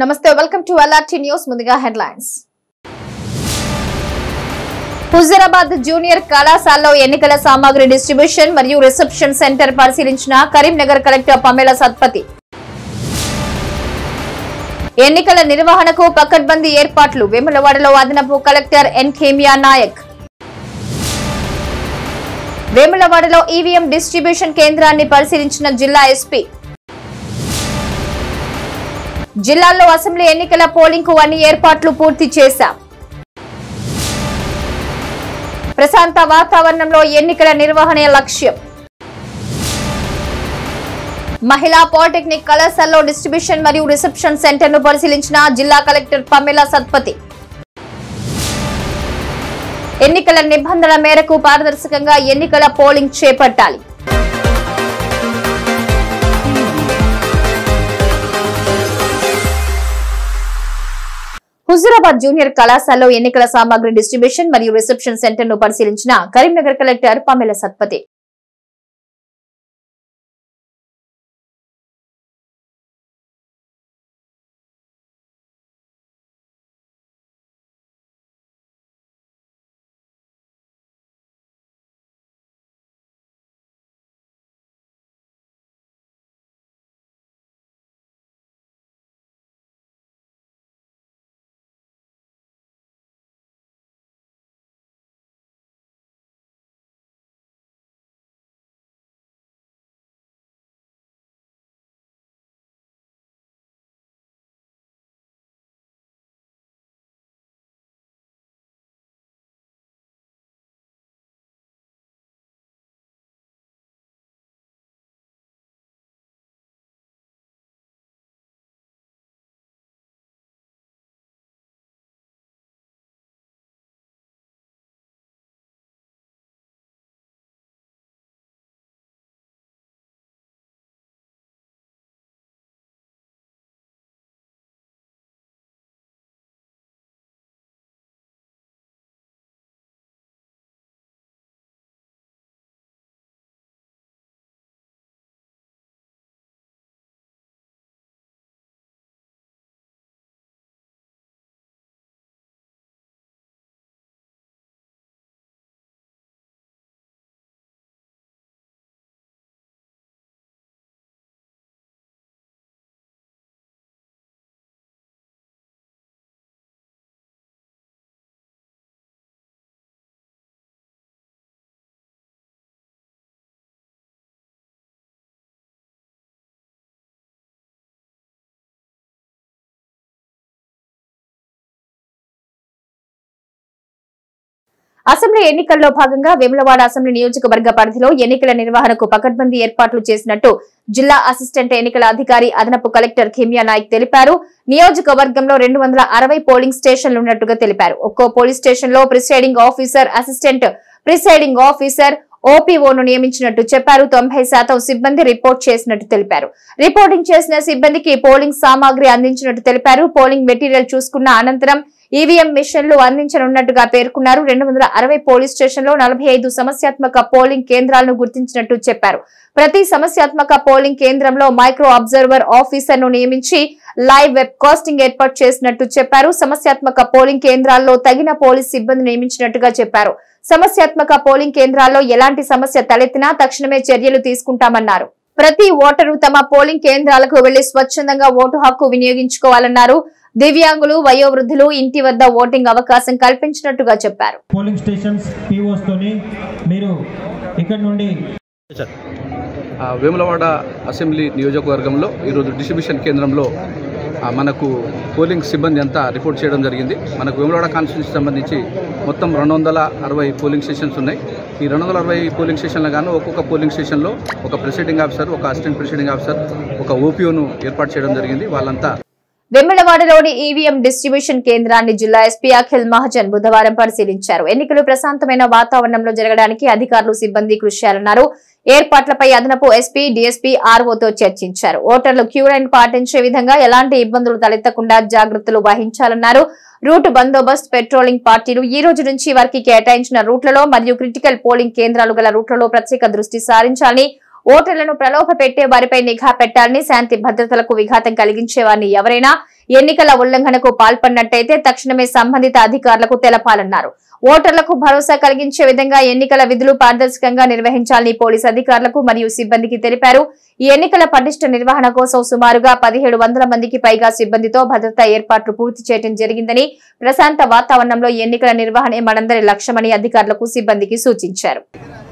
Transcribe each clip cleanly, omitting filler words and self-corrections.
నమస్తే welcome to LRT news ముందుగా headlines Huzurabad junior కళాశాలలో ఎన్నికల సామాగ్రి డిస్ట్రిబ్యూషన్ మరియు రిసెప్షన్ సెంటర్ పరిశీలించిన కరీంనగర్ కలెక్టర్ పమేలా సత్పతి ఎన్నికల నిర్వహణకు పకడ్బందీ ఏర్పాట్లు వేములవాడలో అదనపు కలెక్టర్ ఎన్ ఖేమియా నాయక్ వేములవాడలో ఈవీఎం డిస్ట్రిబ్యూషన్ కేంద్రాన్ని పరిశీలించిన జిల్లా ఎస్పీ జిల్లాలో అసెంబ్లీ ఎన్నికల పోలింగ్ కు అన్ని ఏర్పాట్లు పూర్తి చేశాం ప్రశాంత వాతావరణంలో ఎన్నికల నిర్వహణ లక్ష్యం మహిళా పాలిటెక్నిక్ కళాశాలలో డిస్ట్రిబ్యూషన్ మరియు రిసెప్షన్ సెంటర్ ను పరిశీలించిన జిల్లా కలెక్టర్ పమేలా సత్పతి ఎన్నికల నిబంధనల మేరకు పారదర్శకంగా ఎన్నికల పోలింగ్ చేపట్టాలి హుజూరాబాద్ జూనియర్ కళాశాలలో ఎన్నికల సామాగ్రి డిస్ట్రిబ్యూషన్ మరియు రిసెప్షన్ సెంటర్ ను పరిశీలించిన కరీంనగర్ కలెక్టర్ పమేలా సత్పతి అసెంబ్లీ ఎన్నికల్లో భాగంగా వేములవాడ అసెంబ్లీ నియోజకవర్గ పరిధిలో ఎన్నికల నిర్వహణకు పకడ్బందీ ఏర్పాట్లు చేసినట్టు జిల్లా అసిస్టెంట్ ఎన్నికల అధికారి అదనపు కలెక్టర్ ఖేమియా నాయక్ తెలిపారు. నియోజకవర్గంలో 260 పోలింగ్ స్టేషన్లు ఉన్నట్టుగా తెలిపారు. ఒక్కో పోలీస్ స్టేషన్ లో presiding officer, assistant presiding officer, ఓపీఓను నియమించినట్టు చెప్పారు. 90% సిబ్బంది రిపోర్ట్ చేసినట్టు తెలిపారు. రిపోర్టింగ్ చేసిన సిబ్బందికి పోలింగ్ సామాగ్రి అందించినట్టు తెలిపారు. పోలింగ్ మెటీరియల్ చూసుకున్న అనంతరం ఈవీఎం మిషన్లు అందించనున్నట్టుగా పేర్కొన్నారు. 260 పోలీస్ స్టేషన్లో 45 సమస్యాత్మక పోలింగ్ కేంద్రాలను గుర్తించినట్టు చెప్పారు. ప్రతి సమస్యాత్మక పోలింగ్ కేంద్రంలో మైక్రో అబ్జర్వర్ ఆఫీసర్ ను నియమించి లైవ్ వెబ్ కాస్టింగ్ ఏర్పాటు చేసినట్టు చెప్పారు. సమస్యాత్మక పోలింగ్ కేంద్రాల్లో తగిన పోలీస్ సిబ్బంది నియమించినట్టుగా చెప్పారు. సమస్యాత్మక పోలింగ్ కేంద్రాల్లో ఎలాంటి సమస్య తలెత్తినా తక్షణమే చర్యలు తీసుకుంటామన్నారు. ప్రతి ఓటరు తమ పోలింగ్ కేంద్రాలకు వెళ్లి స్వచ్ఛందంగా ఓటు హక్కు వినియోగించుకోవాలన్నారు. దివ్యాంగులు, వయోవృద్ధులు ఇంటి వద్ద ఓటింగ్ అవకాశం కల్పించినట్టుగా చెప్పారు. పోలింగ్ స్టేషన్స్ పిఓస్ తోని మీరు ఇక్కడ నుండి వేములవాడ అసెంబ్లీ నియోజకవర్గంలో ఈరోజు డిస్ట్రిబ్యూషన్ కేంద్రంలో మనకు పోలింగ్ సిబ్బంది అంతా రిపోర్ట్ చేయడం జరిగింది. మనకు వేములవాడ కాన్స్టిట్యూన్సీకి సంబంధించి మొత్తం 260 పోలింగ్ స్టేషన్స్ ఉన్నాయి. ఈ 260 పోలింగ్ స్టేషన్లు గాను ఒక్కొక్క పోలింగ్ స్టేషన్లో ఒక ప్రిసైడింగ్ ఆఫీసర్, ఒక అసిస్టెంట్ ప్రిసైడింగ్ ఆఫీసర్, ఒక ఓపీఓను ఏర్పాటు చేయడం జరిగింది. వాళ్ళంతా వేములవాడలోని ఈవీఎం డిస్ట్రిబ్యూషన్ కేంద్రాన్ని జిల్లా ఎస్పీ అఖిల్ మహాజన్ బుధవారం పరిశీలించారు. ఎన్నికలు ప్రశాంతమైన వాతావరణంలో జరగడానికి అధికారులు, సిబ్బంది కృషి చేయాలన్నారు. ఏర్పాట్లపై అదనపు ఎస్పీ, డీఎస్పీ, ఆర్ఓతో చర్చించారు. ఓటర్లు క్యూ లైన్ పాటించే విధంగా ఎలాంటి ఇబ్బందులు తలెత్తకుండా జాగ్రత్తలు వహించాలన్నారు. రూట్ బందోబస్తు, పెట్రోలింగ్ పార్టీలు ఈ రోజు నుంచి వారికి కేటాయించిన రూట్లలో మరియు క్రిటికల్ పోలింగ్ కేంద్రాలు గల రూట్లలో ప్రత్యేక దృష్టి సారించాలని ఓటర్లను ప్రలోభ పెట్టే వారిపై నిఘా పెట్టాలని, శాంతి భద్రతలకు విఘాతం కలిగించే వారిని ఎవరైనా ఎన్నికల ఉల్లంఘనకు పాల్పడినట్టయితే తక్షణమే సంబంధిత అధికారులకు తెలపాలన్నారు. ఓటర్లకు భరోసా కలిగించే విధంగా ఎన్నికల విధులు పారదర్శకంగా నిర్వహించాలని పోలీసు అధికారులకు మరియు సిబ్బందికి తెలిపారు. ఈ ఎన్నికల పటిష్ట నిర్వహణ కోసం సుమారుగా 1700 మందికి పైగా సిబ్బందితో భద్రతా ఏర్పాట్లు పూర్తి చేయడం జరిగిందని, ప్రశాంత వాతావరణంలో ఎన్నికల నిర్వహణే మనందరి లక్ష్యమని అధికారులకు సిబ్బందికి సూచించారు.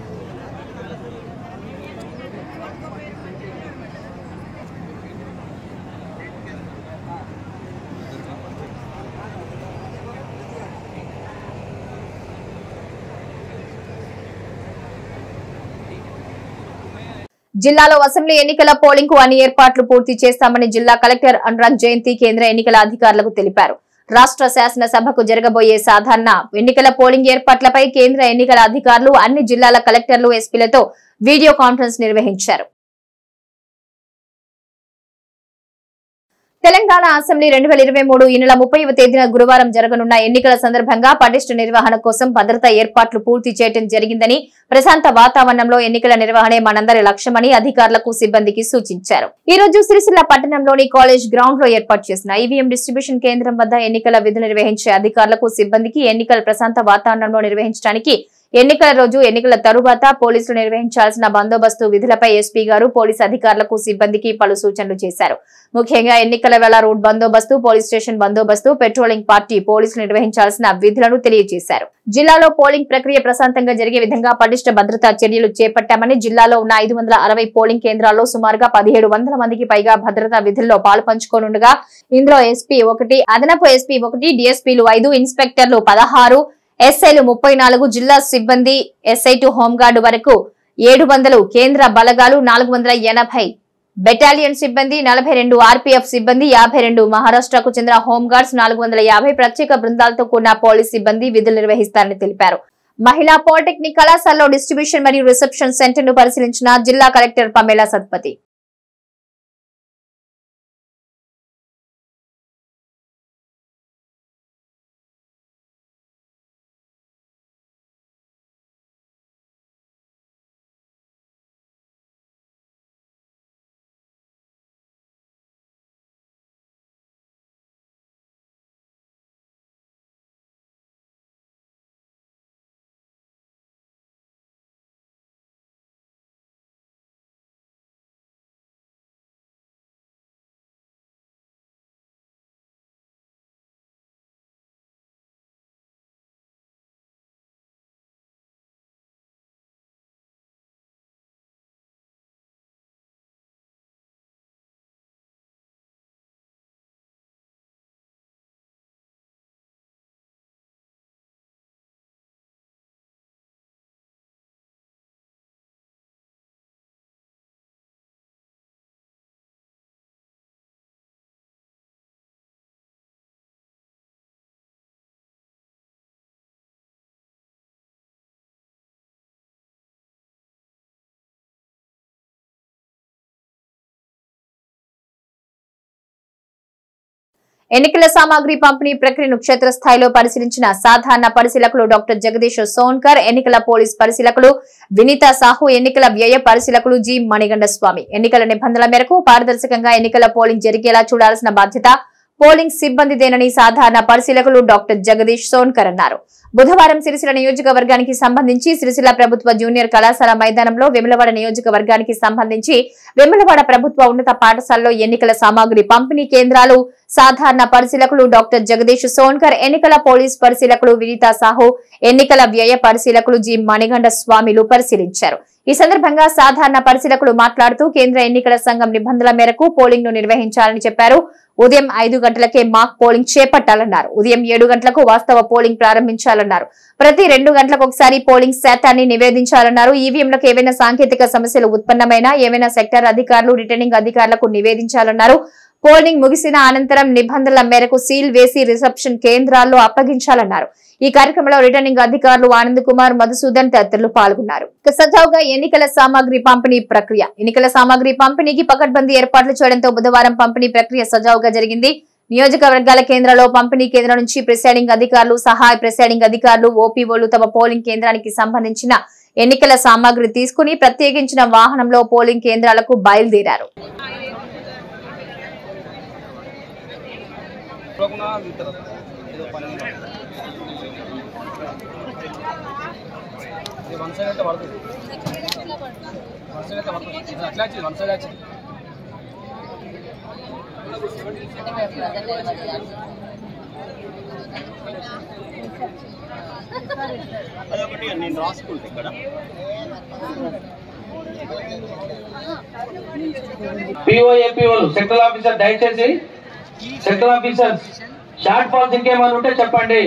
జిల్లాలో అసెంబ్లీ ఎన్నికల పోలింగ్ కు అన్ని ఏర్పాట్లు పూర్తి చేస్తామని జిల్లా కలెక్టర్ అనురాగ్ జయంతి కేంద్ర ఎన్నికల అధికారులకు తెలిపారు. రాష్ట్ర శాసనసభకు జరగబోయే సాధారణ ఎన్నికల పోలింగ్ ఏర్పాట్లపై కేంద్ర ఎన్నికల అధికారులు అన్ని జిల్లాల కలెక్టర్లు, ఎస్పీలతో వీడియో కాన్ఫరెన్స్ నిర్వహించారు. తెలంగాణ అసెంబ్లీ 2023 ఈ నెల 30వ తేదీన గురువారం జరగనున్న ఎన్నికల సందర్భంగా పటిష్ట నిర్వహణ కోసం భద్రతా ఏర్పాట్లు పూర్తి చేయడం జరిగిందని, ప్రశాంత వాతావరణంలో ఎన్నికల నిర్వహణే మనందరి లక్ష్యమని అధికారులకు, సిబ్బందికి సూచించారు. ఈ రోజు సిరిసిల్ల పట్టణంలోని కాలేజ్ గ్రౌండ్ లో ఏర్పాటు చేసిన ఈవీఎం డిస్ట్రిబ్యూషన్ కేంద్రం వద్ద ఎన్నికల విధులు నిర్వహించే అధికారులకు, సిబ్బందికి ఎన్నికల ప్రశాంత వాతావరణంలో నిర్వహించడానికి ఎన్నికల రోజు, ఎన్నికల తరువాత పోలీసులు నిర్వహించాల్సిన బందోబస్తు విధులపై ఎస్పీ గారు పోలీసు అధికారులకు, సిబ్బందికి పలు సూచనలు చేశారు. ముఖ్యంగా ఎన్నికల వేళ రూట్ బందోబస్తు, పోలీస్ స్టేషన్ బందోబస్తు, పెట్రోలింగ్ పార్టీ పోలీసులు నిర్వహించాల్సిన విధులను తెలియజేశారు. జిల్లాలో పోలింగ్ ప్రక్రియ ప్రశాంతంగా జరిగే విధంగా పటిష్ట భద్రతా చర్యలు చేపట్టామని, జిల్లాలో ఉన్న 560 పోలింగ్ కేంద్రాల్లో సుమారుగా 1700 మందికి పైగా భద్రతా విధుల్లో పాల్పంచుకోనుండగా ఇందులో ఎస్పీ 1, అదనపు ఎస్పీ 1, డీఎస్పీలు 5, ఇన్స్పెక్టర్లు 16, ఎస్ఐలు 34, జిల్లా సిబ్బంది ఎస్ఐ టు హోంగార్డు వరకు 700, కేంద్ర బలగాలు 480, బెటాలియన్ సిబ్బంది 42, ఆర్పీఎఫ్ సిబ్బంది 52, మహారాష్ట్రకు చెందిన హోంగార్డ్స్ 450, ప్రత్యేక బృందాలతో కూడిన పోలీస్ సిబ్బంది విధులు నిర్వహిస్తారని తెలిపారు. మహిళా పాలిటెక్నిక్ కళాశాలలో డిస్ట్రిబ్యూషన్ మరియు రిసెప్షన్ సెంటర్ ను పరిశీలించిన జిల్లా కలెక్టర్ పమేలా సత్పతి. ఎన్నికల సామాగ్రి పంపిణీ ప్రక్రియను క్షేత్రస్థాయిలో పరిశీలించిన సాధారణ పరిశీలకులు డాక్టర్ జగదీష్ సోన్కర్, ఎన్నికల పోలీస్ పరిశీలకులు వినీత సాహు, ఎన్నికల వ్యయ పరిశీలకులు జి మణిగండ స్వామి ఎన్నికల నిబంధనల మేరకు పారదర్శకంగా ఎన్నికల పోలింగ్ జరిగేలా చూడాల్సిన బాధ్యత పోలింగ్ సిబ్బందిదేనని సాధారణ పరిశీలకులు డాక్టర్ జగదీష్ సోన్కర్ అన్నారు. బుధవారం సిరిసిల్ల నియోజకవర్గానికి సంబంధించి సిరిసిల్ల ప్రభుత్వ జూనియర్ కళాశాల మైదానంలో వేములవాడ నియోజకవర్గానికి సంబంధించి వేములవాడ ప్రభుత్వ ఉన్నత పాఠశాలలో ఎన్నికల సామాగ్రి పంపిణీ కేంద్రాలు సాధారణ పరిశీలకులు డాక్టర్ జగదీష్ సోన్కర్, ఎన్నికల పోలీస్ పరిశీలకులు వినీత సాహు, ఎన్నికల వ్యయ పరిశీలకులు జి మణిగండ స్వామిలు పరిశీలించారు. ఈ సందర్భంగా సాధారణ పరిశీలకులు మాట్లాడుతూ కేంద్ర ఎన్నికల సంఘం నిబంధనల మేరకు పోలింగ్ ను నిర్వహించాలని చెప్పారు. ఉదయం 5 గంటలకే మాక్ పోలింగ్ చేపట్టాలన్నారు. ఉదయం 7 గంటలకు వాస్తవ పోలింగ్ ప్రారంభించాలన్నారు. ప్రతి 2 గంటలకు ఒకసారి పోలింగ్ శాతాన్ని నివేదించాలన్నారు. ఈవీఎంలకు ఏవైనా సాంకేతిక సమస్యలు ఉత్పన్నమైనా ఏవైనా సెక్టార్ అధికారులు, రిటర్నింగ్ అధికారులకు నివేదించాలన్నారు. పోలింగ్ ముగిసిన అనంతరం నిబంధనల మేరకు సీల్ వేసి రిసెప్షన్ కేంద్రాల్లో అప్పగించాలన్నారు. ఈ కార్యక్రమంలో రిటర్నింగ్ అధికారులు ఆనంద్ కుమార్, మధుసూదన్ తదితరులు పాల్గొన్నారు. సజావుగా ఎన్నికల సామాగ్రి పంపిణీ ప్రక్రియ. ఎన్నికల సామాగ్రి పంపిణీకి పకడ్బందీ ఏర్పాట్లు చేయడంతో బుధవారం పంపిణీ ప్రక్రియ సజావుగా జరిగింది. నియోజకవర్గాల కేంద్రాల్లో పంపిణీ కేంద్రం నుంచి ప్రిసైడింగ్ అధికారులు, సహాయ ప్రిసైడింగ్ అధికారులు, ఓపీఓలు తమ పోలింగ్ కేంద్రానికి సంబంధించిన ఎన్నికల సామాగ్రి తీసుకుని ప్రత్యేకించిన వాహనంలో పోలింగ్ కేంద్రాలకు బయలుదేరారు. పిఓఏపీఓలు సెక్టర్ ఆఫీసర్ దయచేసి సెక్టర్ ఆఫీసర్ షార్ట్ ఫాల్స్ ఇంకేమైనా ఉంటే చెప్పండి.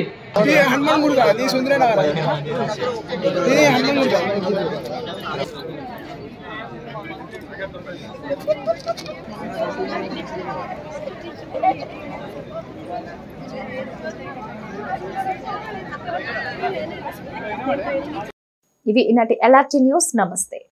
ఇవి ఈనాటి ఎల్ఆర్టీ న్యూస్. నమస్తే.